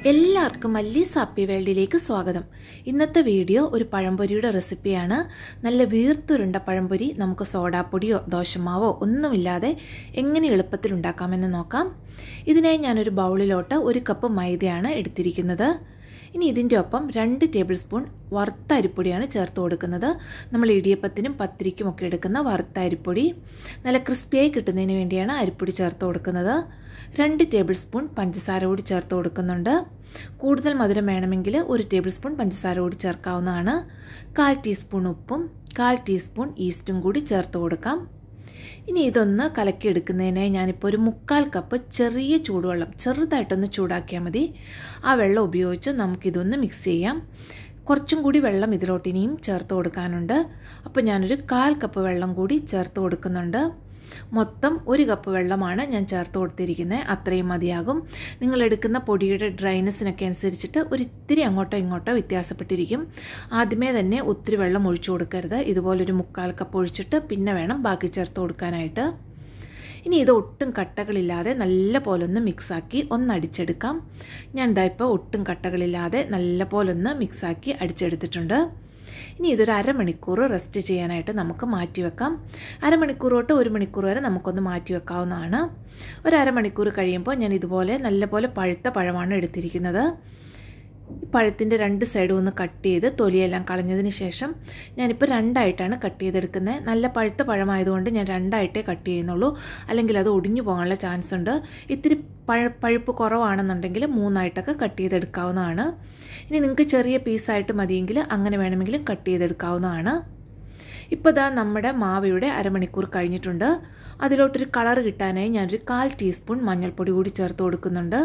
എല്ലാവർക്കും മല്ലീസ് ഹാപ്പി വേൾഡിലേക്ക് സ്വാഗതം. ഇന്നത്തെ വീഡിയോ ഒരു പഴംപൊരിയുടെ റെസിപ്പിയാണ്. നല്ല വീർത്തുരുണ്ട പഴംപൊരി നമുക്ക് സോഡാപ്പൊടിയോ ദോശമാവോ ഒന്നുമില്ലാതെ എങ്ങനെ എളുപ്പത്തിൽ ഉണ്ടാക്കാമെന്ന് നോക്കാം. ഇതിനായി ഞാനൊരു ബൗളിലോട്ട് 1 കപ്പ് മൈദയാണ് എടുത്തിരിക്കുന്നത്. ഇനി ഇതിൻ്റെ ഒപ്പം 2 ടേബിൾ സ്പൂൺ വറുത്ത അരിപ്പൊടിയാണ് ചേർത്ത് കൊടുക്കുന്നത്. നമ്മൾ ഇടിയപ്പത്തിനും പത്തിരിക്കും ഒക്കെ എടുക്കുന്ന വറുത്ത അരിപ്പൊടി. നല്ല ക്രിസ്പിയായി കിട്ടുന്നതിന് വേണ്ടിയാണ് അരിപ്പൊടി ചേർത്ത് കൊടുക്കുന്നത്. 2 ടേബിൾ സ്പൂൺ പഞ്ചസാര കൂടി ചേർത്ത് കൊടുക്കുന്നുണ്ട്. കൂടുതൽ മധുരം വേണമെങ്കിൽ 1 ടേബിൾ സ്പൂൺ പഞ്ചസാര കൂടി ചേർക്കാവുന്നതാണ്. 1/4 ടീസ്പൂൺ ഉപ്പും 1/4 ടീസ്പൂൺ ഈസ്റ്റും കൂടി ചേർത്ത് കൊടുക്കാം. ഇനി ഇതൊന്ന് കലക്കിയെടുക്കുന്നതിനായി ഞാനിപ്പോൾ ഒരു 1/4 കപ്പ് ചെറിയ ചൂടുവെള്ളം ചെറുതായിട്ടൊന്ന് ചൂടാക്കിയാൽ മതി. ആ വെള്ളം ഉപയോഗിച്ച് നമുക്കിതൊന്ന് മിക്സ് ചെയ്യാം. കുറച്ചും കൂടി വെള്ളം ഇതിലോട്ട് ഇനിയും ചേർത്ത് കൊടുക്കാനുണ്ട്. അപ്പോൾ ഞാനൊരു 1/4 കപ്പ് വെള്ളം കൂടി ചേർത്ത് കൊടുക്കുന്നുണ്ട്. മൊത്തം 1 കപ്പ് വെള്ളമാണ് ഞാൻ ചേർത്ത് കൊടുത്തിരിക്കുന്നത്. അത്രയും മതിയാകും. നിങ്ങൾ എടുക്കുന്ന പൊടിയുടെ ഡ്രൈനെസ്സിനൊക്കെ അനുസരിച്ചിട്ട് ഒരിത്തിരി അങ്ങോട്ടോ ഇങ്ങോട്ടോ വ്യത്യാസപ്പെട്ടിരിക്കും. ആദ്യമേ തന്നെ ഒത്തിരി വെള്ളം ഒഴിച്ചു കൊടുക്കരുത്. ഇതുപോലൊരു 1/4 കപ്പ് ഒഴിച്ചിട്ട് പിന്നെ വേണം ബാക്കി ചേർത്ത് കൊടുക്കാനായിട്ട്. ഇനി ഇത് ഒട്ടും കട്ടകളില്ലാതെ നല്ല പോലെ ഒന്ന് മിക്സാക്കി ഒന്ന് അടിച്ചെടുക്കാം. ഞാൻ ഇതാ ഇപ്പോൾ ഒട്ടും കട്ടകളില്ലാതെ നല്ല പോലെ ഒന്ന് മിക്സാക്കി അടിച്ചെടുത്തിട്ടുണ്ട്. ഇനി ഇതൊരു അരമണിക്കൂർ റെസ്റ്റ് ചെയ്യാനായിട്ട് നമുക്ക് മാറ്റി വെക്കാം. അരമണിക്കൂർ തൊട്ട് 1 മണിക്കൂർ വരെ നമുക്കൊന്ന് മാറ്റി വെക്കാവുന്നതാണ്. ഒരു അരമണിക്കൂർ കഴിയുമ്പോൾ ഞാൻ ഇതുപോലെ നല്ലപോലെ പഴുത്ത പഴമാണ് എടുത്തിരിക്കുന്നത്. പഴത്തിൻ്റെ 2 സൈഡും ഒന്ന് കട്ട് ചെയ്ത് തൊലിയെല്ലാം കളഞ്ഞതിന് ശേഷം ഞാനിപ്പോൾ 2ആയിട്ടാണ് കട്ട് ചെയ്തെടുക്കുന്നത്. നല്ല പഴുത്ത പഴമായതുകൊണ്ട് ഞാൻ 2ആയിട്ടേ കട്ട് ചെയ്യുന്നുള്ളൂ. അല്ലെങ്കിൽ അത് ഒടിഞ്ഞു പോകാനുള്ള ചാൻസ് ഉണ്ട്. ഇത്തിരി പഴുപ്പ് കുറവാണെന്നുണ്ടെങ്കിൽ 3ആയിട്ടൊക്കെ കട്ട് ചെയ്തെടുക്കാവുന്നതാണ്. ഇനി നിങ്ങൾക്ക് ചെറിയ പീസായിട്ട് മതിയെങ്കിൽ അങ്ങനെ വേണമെങ്കിലും കട്ട് ചെയ്തെടുക്കാവുന്നതാണ്. ഇപ്പോൾ ഇതാ നമ്മുടെ മാവിയുടെ അരമണിക്കൂർ കഴിഞ്ഞിട്ടുണ്ട്. അതിലോട്ടൊരു കളർ കിട്ടാനായി ഞാനൊരു 1/4 ടീസ്പൂൺ മഞ്ഞൾപ്പൊടി കൂടി ചേർത്ത് കൊടുക്കുന്നുണ്ട്.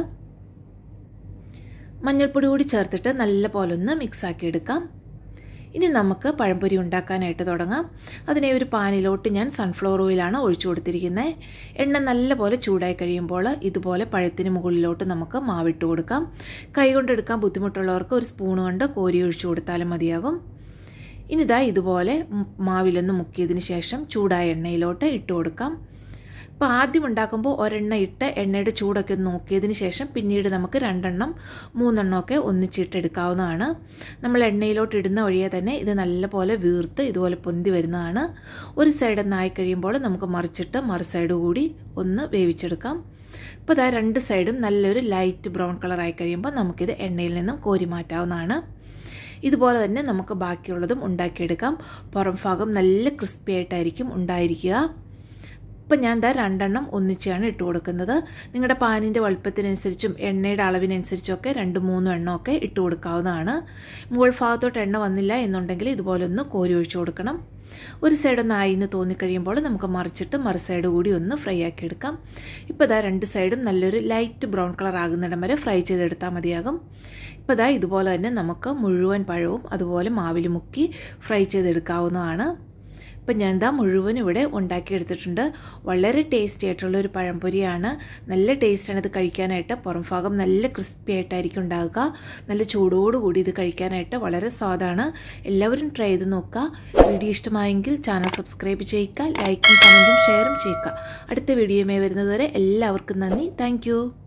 മഞ്ഞൾപ്പൊടി കൂടി ചേർത്തിട്ട് നല്ല പോലെ ഒന്ന് മിക്സാക്കി എടുക്കാം. ഇനി നമുക്ക് പഴംപൊരി ഉണ്ടാക്കാനായിട്ട് തുടങ്ങാം. അതിനെ ഒരു പാനിലോട്ട് ഞാൻ സൺഫ്ലവർ ഓയിലാണ് ഒഴിച്ചു കൊടുത്തിരിക്കുന്നത്. എണ്ണ നല്ലപോലെ ചൂടായി കഴിയുമ്പോൾ ഇതുപോലെ പഴത്തിന് മുകളിലോട്ട് നമുക്ക് മാവിട്ട് കൊടുക്കാം. കൈകൊണ്ട് എടുക്കാൻ ബുദ്ധിമുട്ടുള്ളവർക്ക് ഒരു സ്പൂൺ കൊണ്ട് കോരി ഒഴിച്ചു കൊടുത്താലും മതിയാകും. ഇനി ഇതാ ഇതുപോലെ മാവിലൊന്ന് മുക്കിയതിന് ശേഷം ചൂടായ എണ്ണയിലോട്ട് ഇട്ട് കൊടുക്കാം. അപ്പോൾ ആദ്യം ഉണ്ടാക്കുമ്പോൾ ഒരെണ്ണ ഇട്ട് എണ്ണയുടെ ചൂടൊക്കെ ഒന്ന് നോക്കിയതിന് ശേഷം പിന്നീട് നമുക്ക് 2 3 ഒക്കെ ഒന്നിച്ചിട്ടെടുക്കാവുന്നതാണ്. നമ്മൾ എണ്ണയിലോട്ട് ഇടുന്ന വഴിയെ തന്നെ ഇത് നല്ലപോലെ വീർത്ത് ഇതുപോലെ പൊന്തി വരുന്നതാണ്. ഒരു സൈഡ് ഒന്നായി കഴിയുമ്പോൾ നമുക്ക് മറിച്ചിട്ട് മറു സൈഡ് കൂടി ഒന്ന് വേവിച്ചെടുക്കാം. ഇപ്പോൾ ഇതാ 2 സൈഡും നല്ലൊരു ലൈറ്റ് ബ്രൗൺ കളറായി കഴിയുമ്പോൾ നമുക്കിത് എണ്ണയിൽ നിന്നും കോരി മാറ്റാവുന്നതാണ്. ഇതുപോലെ തന്നെ നമുക്ക് ബാക്കിയുള്ളതും ഉണ്ടാക്കിയെടുക്കാം. പുറം ഭാഗം നല്ല ക്രിസ്പി ആയിട്ടായിരിക്കും ഉണ്ടായിരിക്കുക. ഇപ്പം ഞാൻ 2 ഒന്നിച്ചാണ് ഇട്ട് കൊടുക്കുന്നത്. നിങ്ങളുടെ പാനിൻ്റെ വലുപ്പത്തിനനുസരിച്ചും എണ്ണയുടെ അളവിനനുസരിച്ചൊക്കെ 2-3 ഒക്കെ ഇട്ട് കൊടുക്കാവുന്നതാണ്. മുകൾ ഭാഗത്തോട്ട് എണ്ണ വന്നില്ല എന്നുണ്ടെങ്കിൽ ഇതുപോലെ ഒന്ന് കോരി ഒഴിച്ചു കൊടുക്കണം. ഒരു സൈഡൊന്ന് ആയി എന്ന് തോന്നിക്കഴിയുമ്പോൾ നമുക്ക് മറിച്ചിട്ട് മറു സൈഡ് കൂടി ഒന്ന് ഫ്രൈ ആക്കി എടുക്കാം. ഇപ്പോൾ ഇതാ 2 സൈഡും നല്ലൊരു ലൈറ്റ് ബ്രൗൺ കളർ ആകുന്നിടം വരെ ഫ്രൈ ചെയ്തെടുത്താൽ മതിയാകും. ഇപ്പോൾ ഇതാ ഇതുപോലെ തന്നെ നമുക്ക് മുഴുവൻ പഴവും അതുപോലെ മാവിൽ മുക്കി ഫ്രൈ ചെയ്തെടുക്കാവുന്നതാണ്. ഇപ്പം ഞാൻ മുഴുവൻ ഇവിടെ ഉണ്ടാക്കിയെടുത്തിട്ടുണ്ട്. വളരെ ടേസ്റ്റി ആയിട്ടുള്ളൊരു പഴംപൊരിയാണ്. നല്ല ടേസ്റ്റാണ് ഇത് കഴിക്കാനായിട്ട്. പുറം ഭാഗം നല്ല ക്രിസ്പി ആയിട്ടായിരിക്കും ഉണ്ടാകുക. നല്ല ചൂടോടുകൂടി ഇത് കഴിക്കാനായിട്ട് വളരെ സ്വാദാണ്. എല്ലാവരും ട്രൈ ചെയ്ത് നോക്കുക. വീഡിയോ ഇഷ്ടമായെങ്കിൽ ചാനൽ സബ്സ്ക്രൈബ് ചെയ്യുക. ലൈക്കും കമൻറ്റും ഷെയറും ചെയ്യുക. അടുത്ത വീഡിയോയുമായി വരുന്നതുവരെ എല്ലാവർക്കും നന്ദി. താങ്ക്